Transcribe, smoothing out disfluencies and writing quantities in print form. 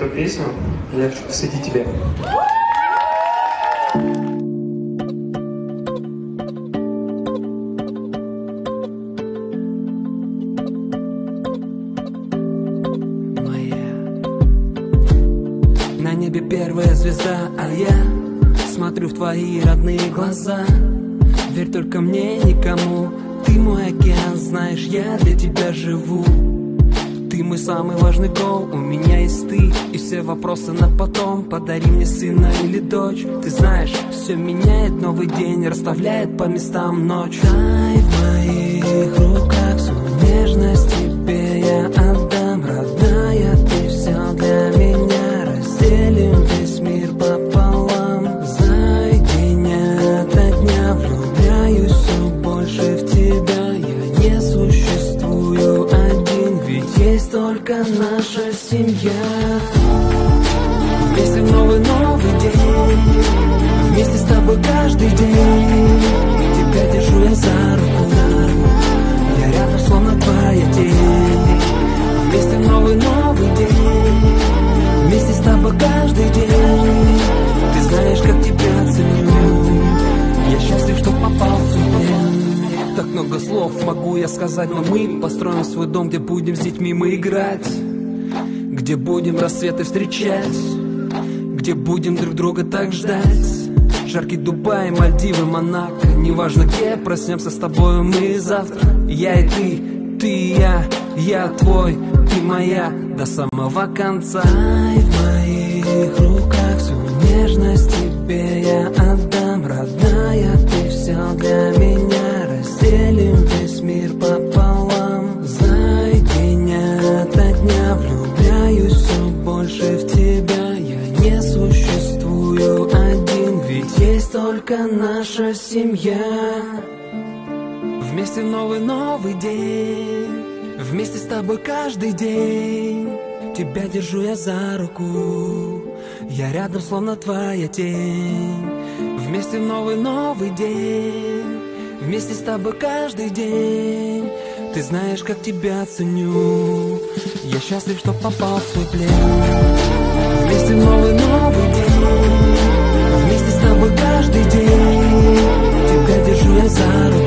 эту песню я хочу посвятить тебе. На небе первая звезда, а я смотрю в твои родные глаза. Верь только мне, никому. Ты мой океан, знаешь, я для тебя живу. Ты мой самый важный гол, у меня есть ты. И все вопросы на потом. Подари мне сына или дочь. Ты знаешь, все меняет, новый день расставляет по местам ночь. Дай в моих руках всю нежность тебе я отдам, родная, ты все для меня. Разделим весь мир пополам. За день ото дня влюбляюсь все больше в тебя. Я не существую один, ведь есть только наша семья. Вместе в новый день, вместе с тобой каждый день. Тебя держу я за руку, я рядом словно твоя тень. Вместе в новый день, вместе с тобой каждый день. Ты знаешь, как тебя ценю, я счастлив, что попал в тебя. Так много слов могу я сказать, но мы построим свой дом, где будем с детьми мы играть, где будем рассветы встречать, где будем друг друга так ждать. Жаркий Дубай, Мальдивы, Монако, неважно где, проснемся с тобой мы завтра. Я и ты и я твой, ты моя до самого конца. Дай в моих руках всю нежность тебе я отдам, родная, ты все для меня. Разделим весь мир пополам. За день ото дня влюбляюсь все больше в тебя. Я не существую один, ведь есть только наша семья. Вместе в новый день, вместе с тобой каждый день. Тебя держу я за руку, я рядом словно твоя тень. Вместе в новый день, вместе с тобой каждый день. Ты знаешь, как тебя ценю, я счастлив, что попал в твой плен. Вместе в новый день, вместе с тобой каждый день. Тебя держу я за руку,